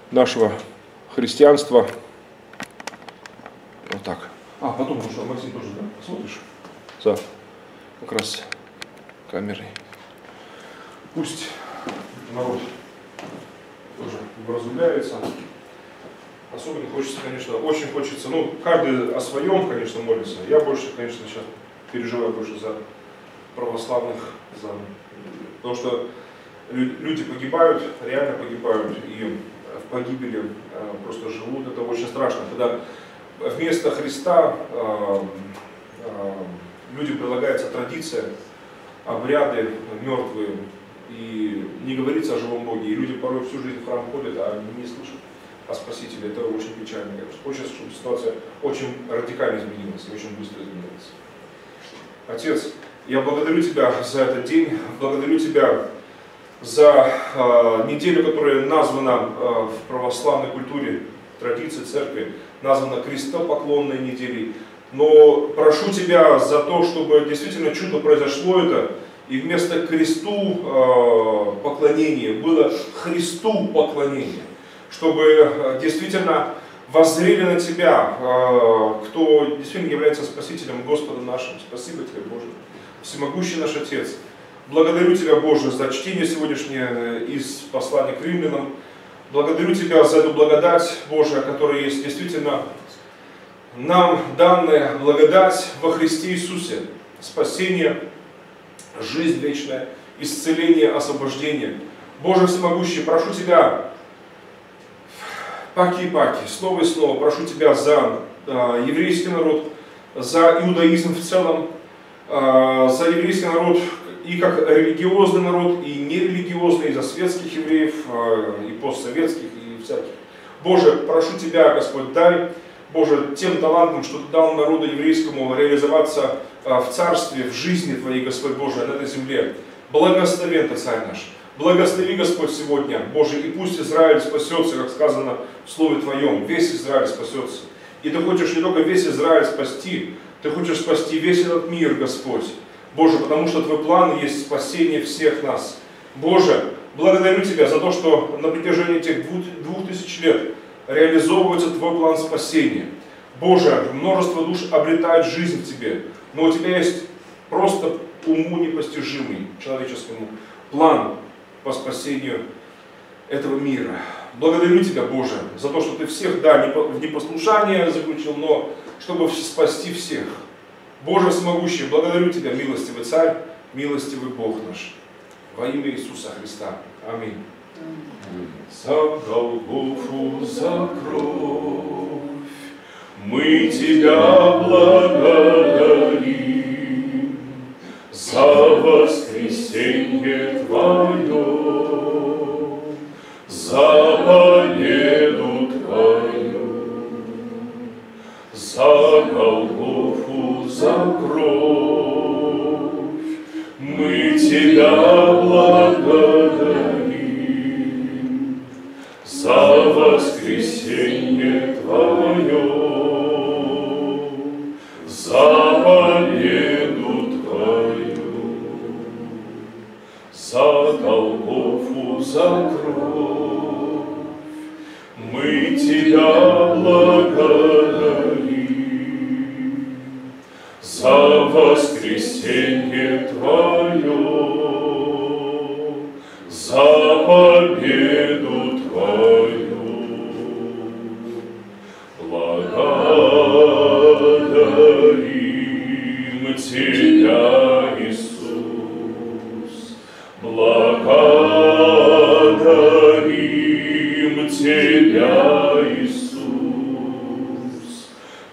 нашего христианства. Вот так. Потом, ну что, Максим тоже, да? Смотришь? За как раз камерой. Пусть народ тоже вразумляется. Особенно хочется, конечно, очень хочется, каждый о своем, конечно, молится. Я больше, конечно, сейчас переживаю больше за православных, потому что люди погибают, реально погибают, и в погибели просто живут. Это очень страшно, когда вместо Христа людям предлагается традиция, обряды мертвые, и не говорится о живом Боге. И люди порой всю жизнь в храм ходят, а не слышат о Спасителе. Это очень печально. Хочется, чтобы ситуация очень радикально изменилась, и очень быстро изменилась. Отец, я благодарю Тебя за этот день, благодарю Тебя за неделю, которая названа в православной культуре, традиции церкви, названа крестопоклонной неделей. Но прошу Тебя за то, чтобы действительно чудо произошло это, и вместо кресту поклонения было Христу поклонение. Чтобы действительно воззрели на Тебя, кто действительно является Спасителем, Господом нашим. Спасибо Тебе, Боже. Всемогущий наш Отец. Благодарю Тебя, Боже, за чтение сегодняшнее из послания к римлянам. Благодарю Тебя за эту благодать, Божия, которая есть действительно нам данная благодать во Христе Иисусе. Спасение, жизнь вечная, исцеление, освобождение. Боже всемогущий, прошу Тебя, паки и паки, слово и слово, прошу Тебя за еврейский народ, за иудаизм в целом, за еврейский народ и как религиозный народ, и нерелигиозный, и за светских евреев, и постсоветских, и всяких. Боже, прошу Тебя, Господь, дай, Боже, тем талантам, что Ты дал народу еврейскому реализоваться в царстве, в жизни Твоей, Господь Божий, на этой земле. Благословен Ты, Царь наш. Благослови, Господь, сегодня, Боже, и пусть Израиль спасется, как сказано в Слове Твоем, весь Израиль спасется. И Ты хочешь не только весь Израиль спасти, Ты хочешь спасти весь этот мир, Господь. Боже, потому что Твой план есть спасение всех нас. Боже, благодарю Тебя за то, что на протяжении этих 2000 лет реализовывается Твой план спасения. Боже, множество душ обретает жизнь в Тебе, но у Тебя есть просто уму непостижимый человеческому план по спасению этого мира. Благодарю Тебя, Боже, за то, что Ты всех, в непослушание заключил, но чтобы спасти всех. Боже всемогущий, благодарю Тебя, милостивый Царь, милостивый Бог наш. Во имя Иисуса Христа. Аминь. За Голгофу, за кровь мы Тебя благодарим, за воскресенье Твое, за победу Твою, за Голгофу, за кровь мы Тебя благодарим, за воскресенье Твое, за победу Твою, за Голгофу, за кровь мы Тебя благодарим, за воскресенье Твое, за победу Твою. Благодарим Тебя, Иисус, благодарим Тебя, Иисус,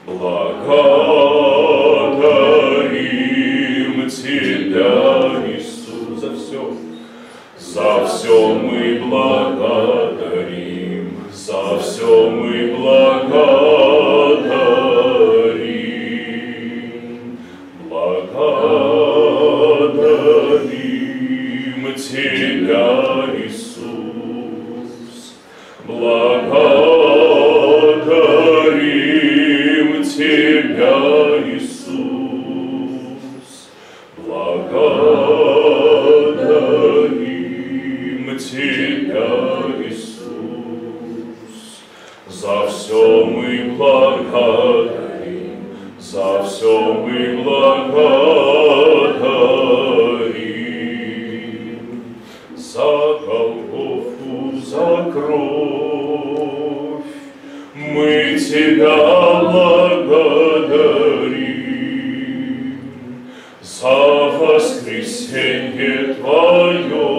благодарим Тебя, Иисус, за все мы благодарим, за все мы благодарим, благодарим Тебя, Иисус, благодарим Тебя, Иисус, благодарим Тебя, Иисус. все мы благодарим, за все мы благодарим, за Голгофу, за кровь. Мы Тебя благодарим за воскресенье Твое,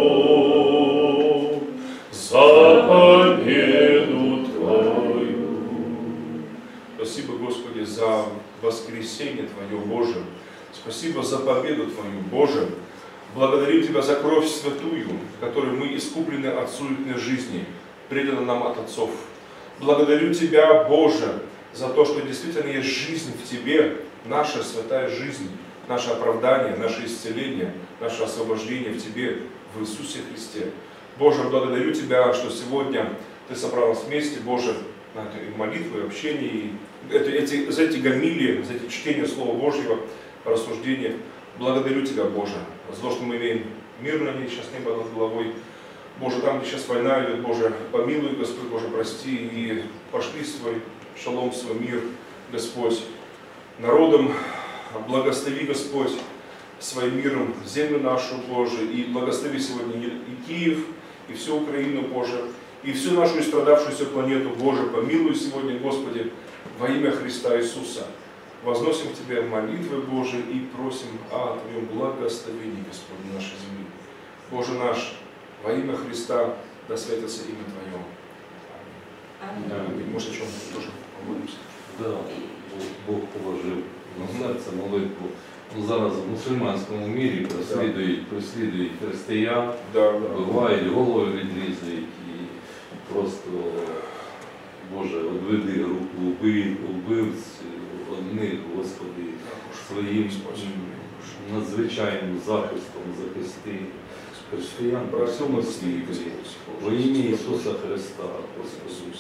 за победу Твою. Спасибо, Господи, за воскресение Твое, Боже. Спасибо за победу Твою, Боже. Благодарим Тебя за кровь святую, которой мы искуплены от суетной жизни, предана нам от отцов. Благодарю Тебя, Боже, за то, что действительно есть жизнь в Тебе, наша святая жизнь, наше оправдание, наше исцеление, наше освобождение в Тебе, в Иисусе Христе. Боже, благодарю Тебя, что сегодня Ты собрал нас вместе, Боже, на этой молитве, общении, за эти гомилии, за эти чтения Слова Божьего, рассуждения. Благодарю Тебя, Боже, за то, что мы имеем мир на ней, сейчас небо над головой. Боже, там, где сейчас война идет, Боже, помилуй, Господь, Боже, прости, и пошли свой шалом, свой мир, Господь, народом, благослови, Господь, своим миром землю нашу, Боже, и благослови сегодня и Киев, и всю Украину, Боже, и всю нашу истрадавшуюся планету, Боже, помилуй сегодня, Господи, во имя Христа Иисуса. Возносим к Тебе молитвы, Божии, и просим о Твоем благословении, Господь, на нашей земле. Боже наш, во имя Христа, да святится имя Твое. Аминь. Может, о чем тоже помолимся? Да, Бог положив на серце молитву. Зараз в мусульманському мірі переслідують християн, вбивають, голови відрізають і просто, Боже, одведи руку убивць одних, Господи, своїм надзвичайним захистом захисти християн по всьому світі. Во ім'я Ісуса Христа, Господи.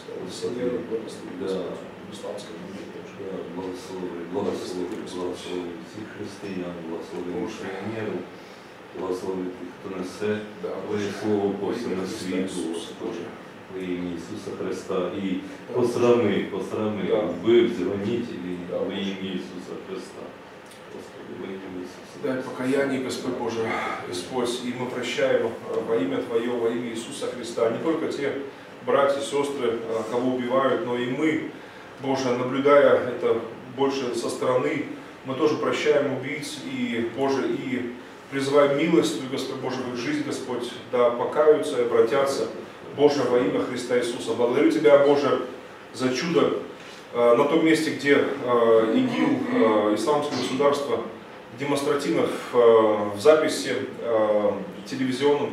Благослови всіх християн, благослови мусульманів, благослови тих, хто несе Твоє Слово по всьому світу, Господи, во ім'я Ісуса Христа. І посрами вбивць, гонителей во ім'я Ісуса Христа. Господи, во ім'я Ісуса Христа. Дай покаяние, Господь Боже, Господь, и мы прощаем во имя Твое, во имя Иисуса Христа. Не только те братья, сестры, кого убивают, но и мы, Боже, наблюдая это больше со стороны, мы тоже прощаем убийц и, Боже, и призываем милость Твою, Господь Боже, в их жизнь, Господь, да покаются и обратятся, Боже, во имя Христа Иисуса. Благодарю Тебя, Боже, за чудо на том месте, где ИГИЛ, Исламское государство, демонстративно в записи телевизионной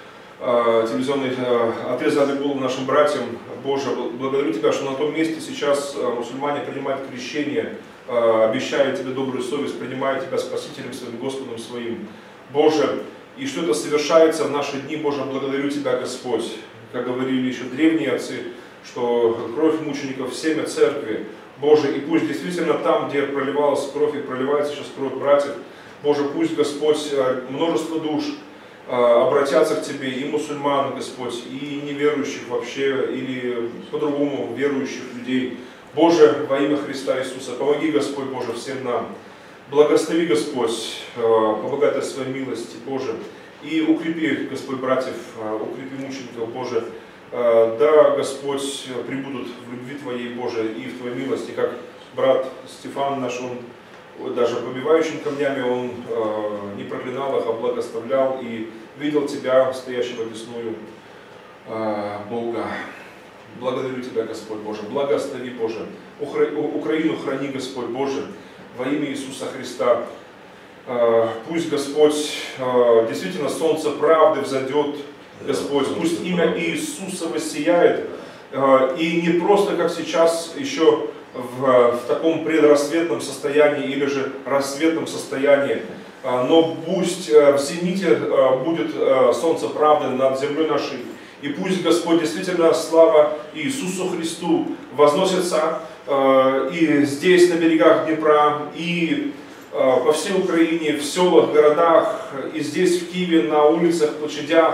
отрезали голову нашим братьям. Боже, благодарю Тебя, что на том месте сейчас мусульмане принимают крещение, обещают Тебе добрую совесть, принимают Тебя Спасителем своим, Господом своим. Боже, и что это совершается в наши дни, Боже, благодарю Тебя, Господь. Как говорили еще древние отцы, что кровь мучеников, семя церкви. Боже, и пусть действительно там, где проливалась кровь и проливается сейчас кровь братьев, Боже, пусть, Господь, множество душ обратятся к Тебе, и мусульман, Господь, и неверующих вообще, или по-другому верующих людей. Боже, во имя Христа Иисуса, помоги, Господь, Боже, всем нам. Благослови, Господь, по богатой своей милости, Боже, и укрепи, Господь, братьев, укрепи мучеников, Боже. Да, Господь, прибудут в любви Твоей, Боже, и в Твоей милости, как брат Стефан наш, он даже побивающим камнями, он не проклинал их, а благословлял и видел Тебя, стоящего десную Бога. Благодарю Тебя, Господь Боже, благослови, Боже, Украину храни, Господь Боже, во имя Иисуса Христа. Пусть, Господь, действительно солнце правды взойдет, Господь, пусть имя Иисуса воссияет, и не просто, как сейчас, еще в таком предрассветном состоянии или же рассветном состоянии, но пусть в зените будет солнце правды над землей нашей, и пусть, Господь, действительно слава Иисусу Христу возносится и здесь, на берегах Днепра, и по всей Украине, в селах, городах, и здесь, в Киеве, на улицах, площадях,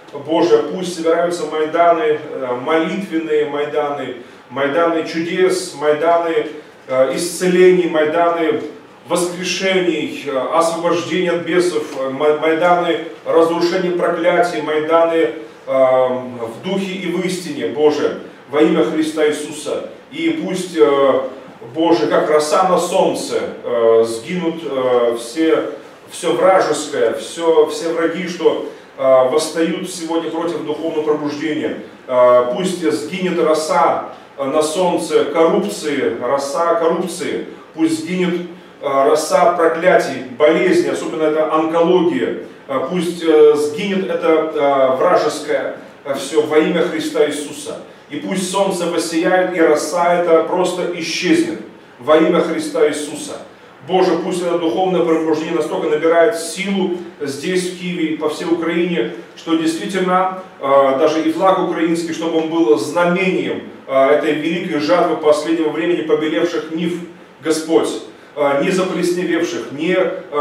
Боже, пусть собираются майданы, молитвенные майданы, майданы чудес, майданы исцелений, майданы воскрешений, освобождения от бесов, майданы разрушения проклятий, майданы в духе и в истине, Боже, во имя Христа Иисуса. И пусть, Боже, как роса на солнце, сгинут все вражеское, все враги, что восстают сегодня против духовного пробуждения. Пусть сгинет роса на солнце коррупции, роса коррупции. Пусть сгинет роса проклятий, болезни, особенно это онкология. Пусть сгинет это вражеское все во имя Христа Иисуса. И пусть солнце воссияет, и роса это просто исчезнет во имя Христа Иисуса. Боже, пусть это духовное пробуждение настолько набирает силу здесь, в Киеве, и по всей Украине, что действительно даже и флаг украинский, чтобы он был знамением этой великой жатвы последнего времени побелевших нив, Господь, не заплесневевших, не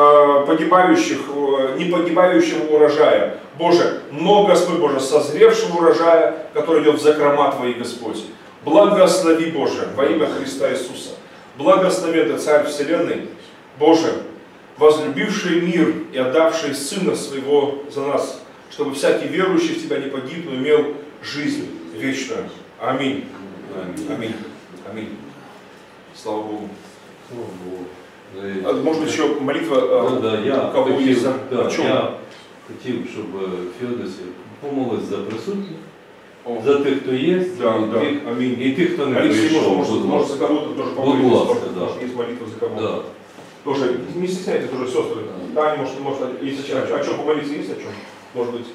погибающего урожая. Боже, но, Господь Боже, созревшего урожая, который идет в закрома Твои, Господь. Благослови, Боже, во имя Христа Иисуса. Благослови Ты, Царь Вселенной, Боже, возлюбивший мир и отдавший Сына Своего за нас, чтобы всякий верующий в Тебя не погиб, но имел жизнь вечную. Аминь. Аминь. Аминь. Слава Богу. Может быть, еще молитва я кого хотів, есть? Я хотів, щоб Феодосій помолиться за присутніх, за тих, хто є, і тих, хто не прийшов. Может, за кого-то тоже помолиться, потому что есть молитва за кого-то. Да. Тоже, не стесняйтесь, тоже сестры. Таня, может, если о чем помолиться, есть о чем? Может быть.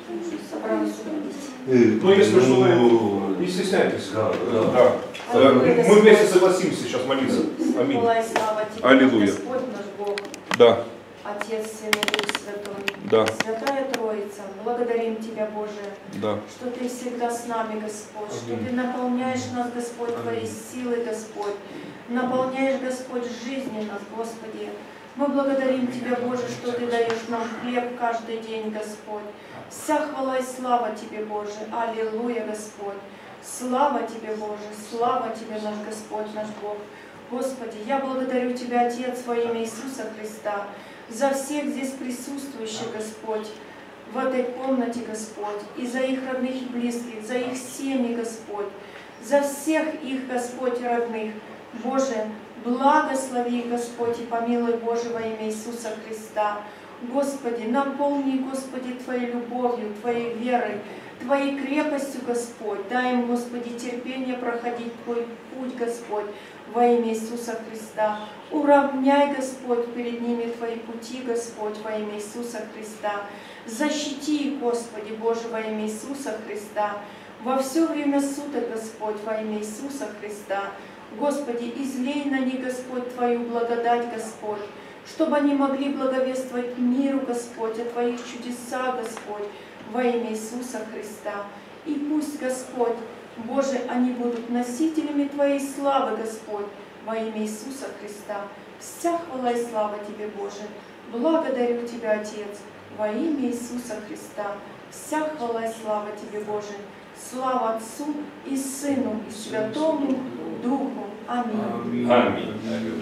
Ну, если что, не стесняйтесь. Да. Мы вместе согласимся сейчас молиться. Аминь. Аллилуйя. Господь наш Бог. Да. Отец, Сын и Дух Святой. Да. Святая Троица, благодарим Тебя, Боже, Да. что Ты всегда с нами, Господь, что Ты наполняешь нас, Господь, Твоей силой, Господь, наполняешь, Господь, жизнью нас, Господи. Мы благодарим Тебя, Боже, что Ты даешь нам хлеб каждый день, Господь. Вся хвала и слава Тебе, Боже. Аллилуйя, Господь. Слава Тебе, Боже, слава Тебе, наш Господь, наш Бог. Господи, я благодарю Тебя, Отец, во имя Иисуса Христа, за всех здесь присутствующих, Господь, в этой комнате, Господь, и за их родных и близких, за их семьи, Господь, за всех их, Господь, родных. Боже, благослови, Господь, и помилуй, Боже, во имя Иисуса Христа. Господи, наполни, Господи, Твоей любовью, Твоей верой, Твоей крепостью, Господь. Дай им, Господи, терпение проходить Твой путь, Господь, во имя Иисуса Христа. Уравняй, Господь, перед ними Твои пути, Господь, во имя Иисуса Христа. Защити их, Господи, Боже, во имя Иисуса Христа. Во все время суток, Господь, во имя Иисуса Христа. Господи, излей на них, Господь, Твою благодать, Господь, чтобы они могли благовествовать миру, Господь, о Твоих чудесах, Господь, во имя Иисуса Христа. И пусть, Господь, Боже, они будут носителями Твоей славы, Господь, во имя Иисуса Христа. Вся хвала и слава Тебе, Боже. Благодарю Тебя, Отец, во имя Иисуса Христа. Вся хвала и слава Тебе, Боже. Слава Отцу и Сыну и Святому Духу. Аминь. Аминь.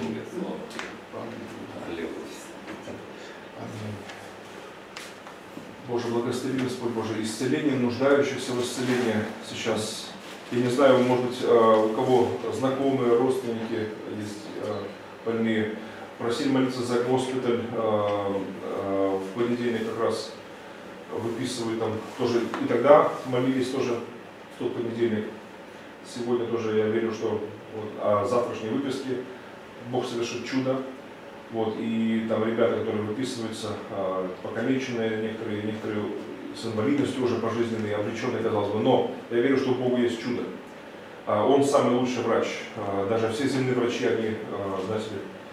Боже, благослови, Господь Боже, исцеление нуждающихся в исцелении сейчас. Я не знаю, может быть, у кого знакомые, родственники есть больные. Просили молиться за госпиталь. В понедельник как раз выписывают там тоже. И тогда молились тоже в тот понедельник. Сегодня тоже я верю, что вот, о завтрашней выписке Бог совершит чудо. Вот, и там ребята, которые выписываются, покалеченные, некоторые с инвалидностью уже пожизненные, обреченные, казалось бы. Но я верю, что у Бога есть чудо. Он самый лучший врач. Даже все земные врачи, они, знаете,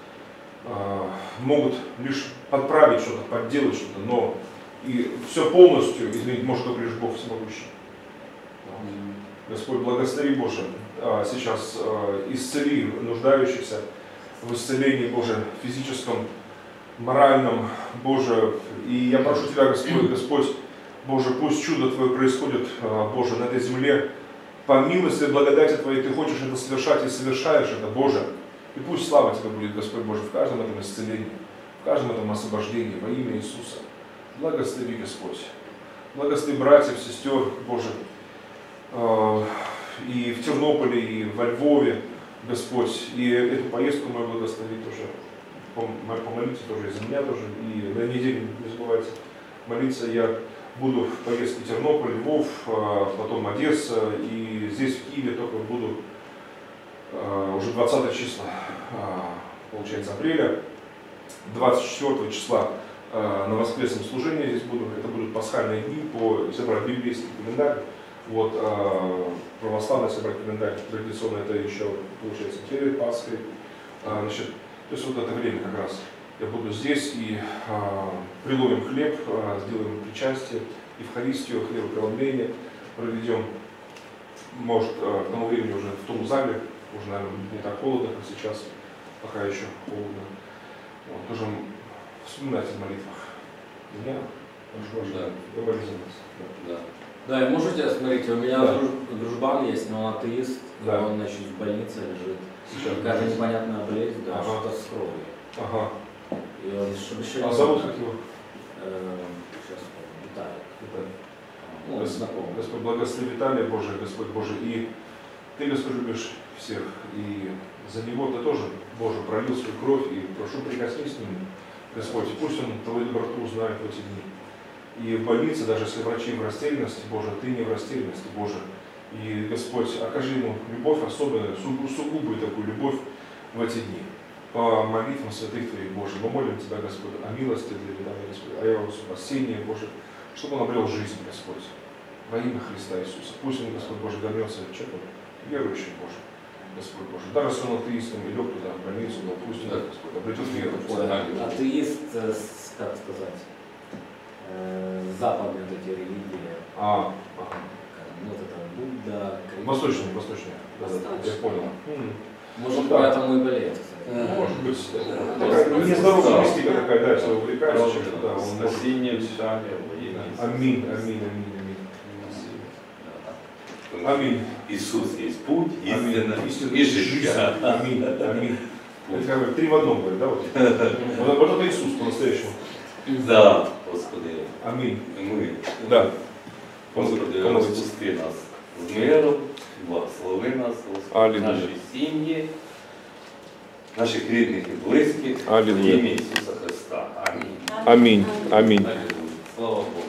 могут лишь подправить что-то, подделать что-то, но и все полностью изменить может только лишь Бог всемогущий. Господь, благослови, Боже, сейчас исцели нуждающихся в исцелении, Боже, физическом, моральном, Боже. И я прошу Тебя, Господь, Боже, пусть чудо Твое происходит, Боже, на этой земле. По милости и благодати Твоей Ты хочешь это совершать и совершаешь это, Боже. И пусть слава Тебе будет, Господь Боже, в каждом этом исцелении, в каждом этом освобождении во имя Иисуса. Благослови, Господь. Благослови братьев, сестер, Боже, и в Тернополе, и во Львове, Господь. И эту поездку мою благослови тоже. Помолитесь тоже и за меня тоже. И на неделю не забывайте молиться. Я буду в поездке Тернополь, Львов, потом Одесса. И здесь, в Киеве, только буду уже 20 числа, получается, апреля. 24 числа на воскресном служении здесь буду. Это будут пасхальные дни, если брать библейский календарь. Вот, православный, если брать календарь традиционно, это еще, получается, перед Пасхой. Значит, то есть вот это время как раз я буду здесь и приловим хлеб, сделаем причастие, Евхаристию, хлебопреломление проведем. Может, к тому времени уже в том зале, уже, наверное, не так холодно, как сейчас, пока еще холодно. Вот, тоже вспоминайте в молитвах меня, важно, говори за нас. Да. Да, и можете, смотрите, у меня дружбан есть, но он атеист, да. Он, значит, в больнице лежит. Сейчас какая-то непонятная болезнь, да, ага. что-то с кровью. Ага. И он, чтобы еще А зовут как его? Сейчас Виталий. Виталий. Ну, знакомый. Господь, благослови Виталия, Боже, Господь Божий. И Ты, Господь, любишь всех. И за него Ты тоже, Боже, пролил свою кровь. И прошу, прикоснись с ним, Господь. Пусть он Твою доброту узнает в эти дни. И в больнице, даже если врачи в растерянности, Боже, Ты не в растерянности, Боже. И, Господь, окажи ему любовь особенную, сугубую такую любовь в эти дни. По молитвам святых Твоих, Боже, мы молим Тебя, Господь, о милости для Виталия, Господь, о его спасении, Боже, чтобы он обрел жизнь, Господь, во имя Христа Иисуса. Пусть он, Господь Боже, вернется человеком верующим, Боже, Господь Боже. Даже если он атеистом и лег туда, в больницу, но пусть он, Господь, обретет веру. Атеист, как сказать, западные вот эти религии. Ага. Вот это Будда, Восточный. Я понял. Может, да. поэтому и болеет, кстати. Может быть, такая нездоровая мистика такая, да, если увлекается чем-то, да, он может... Аминь. Аминь. Иисус есть путь, Аминь. истина и жизнь. Аминь. Это как бы 3 в 1 говорит, да? Вот это Иисус по-настоящему. Да, Господи. Аминь. Мы. Да. Господи, розпусти нас з миром, благослови нас, Господи, наші сім'ї, наших рідних і близьких, в ім'я Ісуса Христа. Амінь. Амінь. Слава Богу.